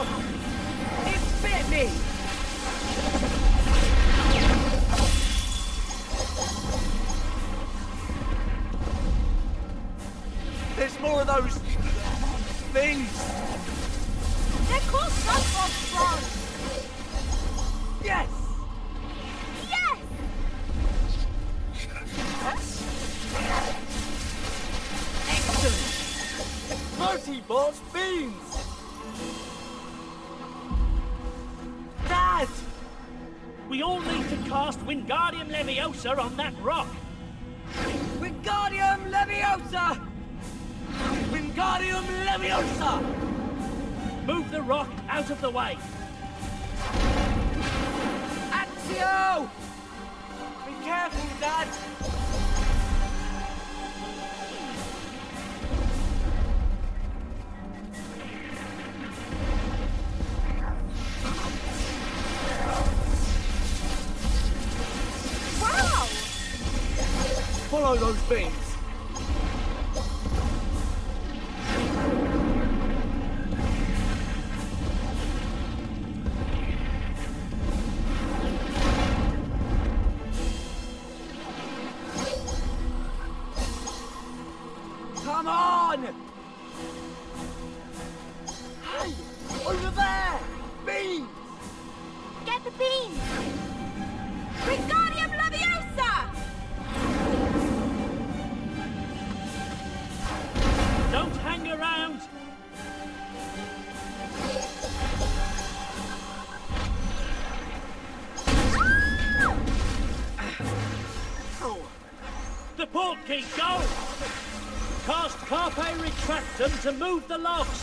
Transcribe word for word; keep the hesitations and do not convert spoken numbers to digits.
It bit me! There's more of those... things! They're called sunflower frogs! Yes! Yes! Excellent! Multi-boss beans! Dad! We all need to cast Wingardium Leviosa on that rock. Wingardium Leviosa! Wingardium Leviosa! Move the rock out of the way. Accio! Be careful, Dad! Wow! Follow those beams. Come on! Hey! Over there! Beams! Get the beans! Wingardium Leviosa! Don't hang around. Oh. The port key, go! Cast Carpe Retractum to move the lock.